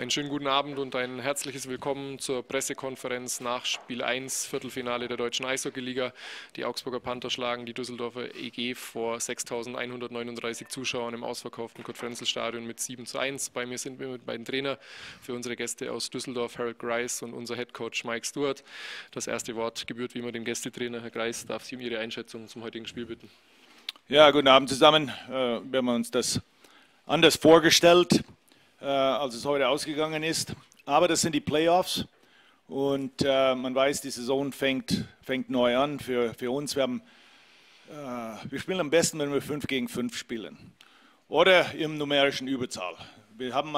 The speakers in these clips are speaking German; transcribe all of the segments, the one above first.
Einen schönen guten Abend und ein herzliches Willkommen zur Pressekonferenz nach Spiel 1, Viertelfinale der Deutschen Eishockeyliga. Die Augsburger Panther schlagen die Düsseldorfer EG vor 6.139 Zuschauern im ausverkauften Kurt-Frenzel-Stadion mit 7:1. Bei mir sind wir mit beiden Trainer für unsere Gäste aus Düsseldorf, Harold Greiss, und unser Headcoach Mike Stewart. Das erste Wort gebührt wie immer dem Gästetrainer. Herr Greiss, darf Sie um Ihre Einschätzung zum heutigen Spiel bitten. Ja, guten Abend zusammen. Wir haben uns das anders vorgestellt, als es heute ausgegangen ist. Aber das sind die Playoffs und man weiß, die Saison fängt neu an für uns. Wir spielen am besten, wenn wir 5 gegen 5 spielen oder im numerischen Überzahl. Wir haben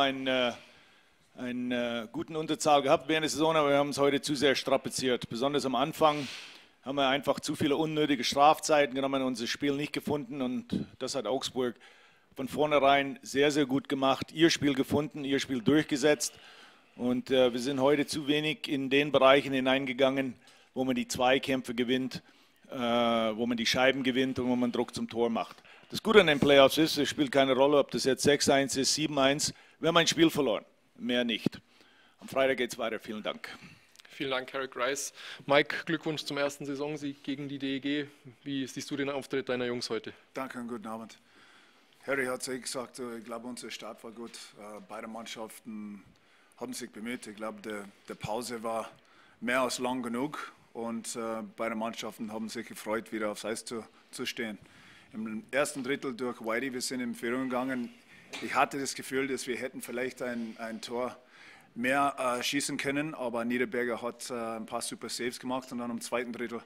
einen guten Unterzahl gehabt während der Saison, aber wir haben es heute zu sehr strapaziert. Besonders am Anfang haben wir einfach zu viele unnötige Strafzeiten genommen und unser Spiel nicht gefunden, und das hat Augsburg von vornherein sehr, sehr gut gemacht. Ihr Spiel gefunden, ihr Spiel durchgesetzt, und wir sind heute zu wenig in den Bereichen hineingegangen, wo man die Zweikämpfe gewinnt, wo man die Scheiben gewinnt und wo man Druck zum Tor macht. Das Gute an den Playoffs ist, es spielt keine Rolle, ob das jetzt 6:1 ist, 7:1. Wir haben ein Spiel verloren, mehr nicht. Am Freitag geht es weiter. Vielen Dank. Vielen Dank, Harold Greiss. Mike, Glückwunsch zum ersten Saisonsieg gegen die DEG. Wie siehst du den Auftritt deiner Jungs heute? Danke und guten Abend. Harry hat es gesagt, ich glaube, unser Start war gut. Beide Mannschaften haben sich bemüht. Ich glaube, die Pause war mehr als lang genug, und beide Mannschaften haben sich gefreut, wieder aufs Eis zu stehen. Im ersten Drittel durch Whitey, wir sind in Führung gegangen. Ich hatte das Gefühl, dass wir hätten vielleicht ein Tor mehr schießen können, aber Niederberger hat ein paar super Saves gemacht, und dann im zweiten Drittel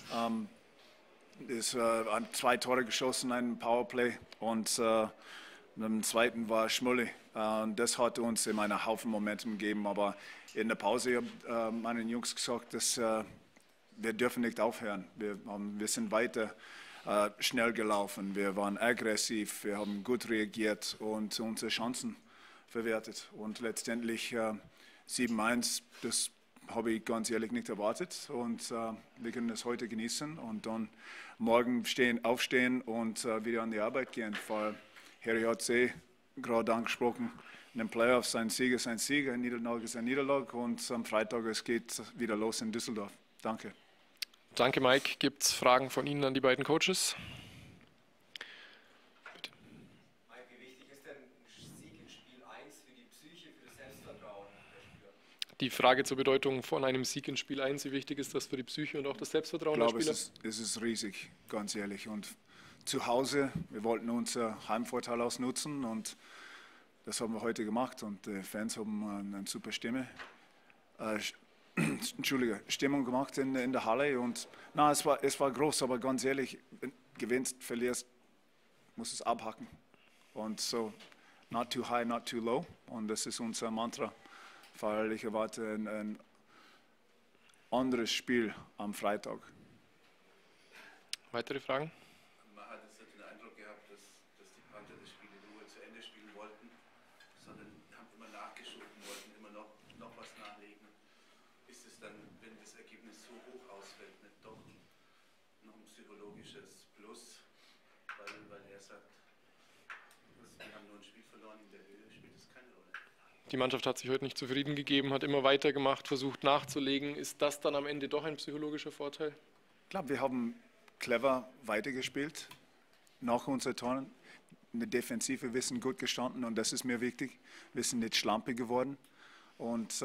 ist 2 Tore geschossen, ein Powerplay, und im zweiten war Schmulli. Und das hat uns immer einen Haufen Momentum gegeben, aber in der Pause habe ich meinen Jungs gesagt, dass wir dürfen nicht aufhören. Wir sind weiter schnell gelaufen, wir waren aggressiv, wir haben gut reagiert und unsere Chancen verwertet. Und letztendlich 7:1, das habe ich ganz ehrlich nicht erwartet, und wir können das heute genießen und dann morgen aufstehen und wieder an die Arbeit gehen, weil Harry hat es gerade angesprochen, in den Playoffs ein Sieg ist ein Sieg, eine Niederlage ist eine Niederlage, und am Freitag es geht wieder los in Düsseldorf. Danke. Danke, Mike. Gibt es Fragen von Ihnen an die beiden Coaches? Die Frage zur Bedeutung von einem Sieg in Spiel 1, wie wichtig ist das für die Psyche und auch das Selbstvertrauen der Spieler? Ich glaube, es ist riesig, ganz ehrlich. Und zu Hause, wir wollten unser Heimvorteil ausnutzen, und das haben wir heute gemacht, und die Fans haben eine super Stimmung gemacht in der Halle. Und na, es war groß, aber ganz ehrlich, wenn du gewinnst, verlierst, musst es abhacken. Und so, not too high, not too low, und das ist unser Mantra. Weil ich erwarte ein anderes Spiel am Freitag. Weitere Fragen? Man hat jetzt nicht den Eindruck gehabt, dass die Panther das Spiel in Ruhe zu Ende spielen wollten, sondern haben immer nachgeschoben, wollten immer noch was nachlegen. Ist es dann, wenn das Ergebnis so hoch ausfällt, nicht doch noch ein psychologisches Plus, weil er sagt, wir haben nur ein Spiel verloren, in der Höhe spielt es keine Rolle? Die Mannschaft hat sich heute nicht zufrieden gegeben, hat immer weitergemacht, versucht nachzulegen. Ist das dann am Ende doch ein psychologischer Vorteil? Ich glaube, wir haben clever weitergespielt nach unseren Toren. In der Defensive, wir sind gut gestanden, und das ist mir wichtig. Wir sind nicht schlampig geworden. Und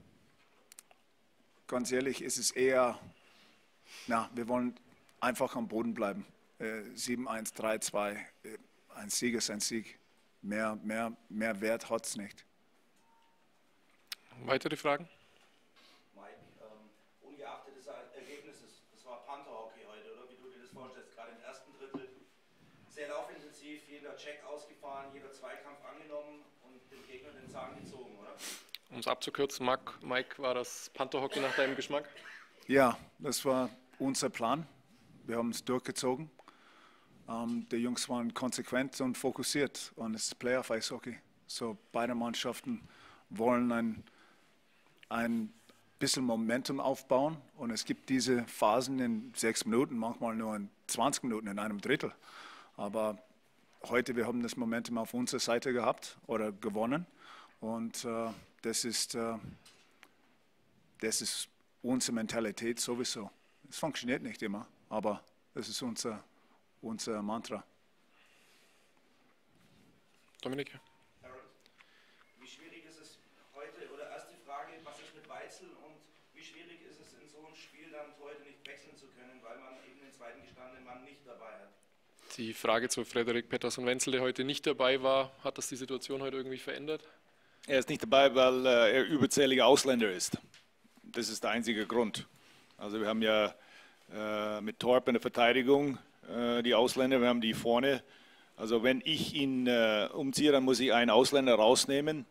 ganz ehrlich, ist es eher, wir wollen einfach am Boden bleiben. 7:1, 3:2, ein Sieg ist ein Sieg. Mehr Wert hat es nicht. Weitere Fragen? Mike, ungeachtet des Ergebnisses, das war Panther-Hockey heute, oder? Wie du dir das vorstellst, gerade im ersten Drittel. Sehr laufintensiv, jeder Check ausgefahren, jeder Zweikampf angenommen und dem Gegner den Zahn gezogen, oder? Um es abzukürzen, Mike, war das Panther-Hockey nach deinem Geschmack? Ja, das war unser Plan. Wir haben es durchgezogen. Die Jungs waren konsequent und fokussiert, und es ist Playoff-Eishockey. So, beide Mannschaften wollen ein bisschen Momentum aufbauen, und es gibt diese Phasen in 6 Minuten, manchmal nur in 20 Minuten, in einem Drittel. Aber heute, wir haben das Momentum auf unserer Seite gehabt oder gewonnen, und das ist unsere Mentalität sowieso. Es funktioniert nicht immer, aber das ist unser Mantra. Dominik? Harold, wie schwierig ist es heute, oder erst die Frage, was ist mit Weitzel und wie schwierig ist es in so einem Spiel dann heute nicht wechseln zu können, weil man eben den zweiten gestandenen Mann nicht dabei hat? Die Frage zu Frederik Pettersson-Wenzel, der heute nicht dabei war, hat das die Situation heute irgendwie verändert? Er ist nicht dabei, weil er überzähliger Ausländer ist. Das ist der einzige Grund. Also wir haben ja mit Torp in der Verteidigung die Ausländer, wir haben die vorne. Also wenn ich ihn umziehe, dann muss ich einen Ausländer rausnehmen.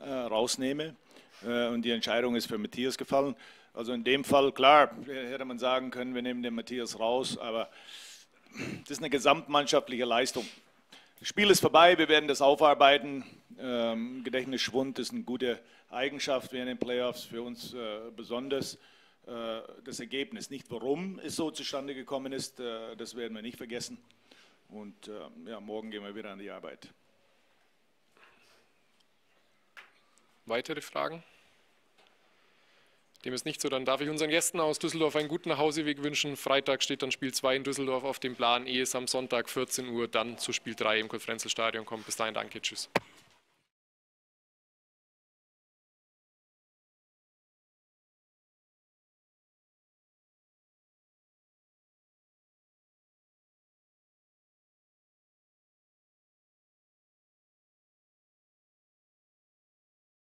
Und die Entscheidung ist für Matthias gefallen. Also in dem Fall, klar, hätte man sagen können, wir nehmen den Matthias raus, aber das ist eine gesamtmannschaftliche Leistung. Das Spiel ist vorbei, wir werden das aufarbeiten. Gedächtnisschwund ist eine gute Eigenschaft während den Playoffs für uns besonders. Das Ergebnis, nicht warum es so zustande gekommen ist, das werden wir nicht vergessen. Und ja, morgen gehen wir wieder an die Arbeit. Weitere Fragen? Dem ist nicht so, dann darf ich unseren Gästen aus Düsseldorf einen guten Nachhauseweg wünschen. Freitag steht dann Spiel 2 in Düsseldorf auf dem Plan, ehe es am Sonntag 14 Uhr dann zu Spiel 3 im Konferenzstadion kommt. Bis dahin, danke, tschüss.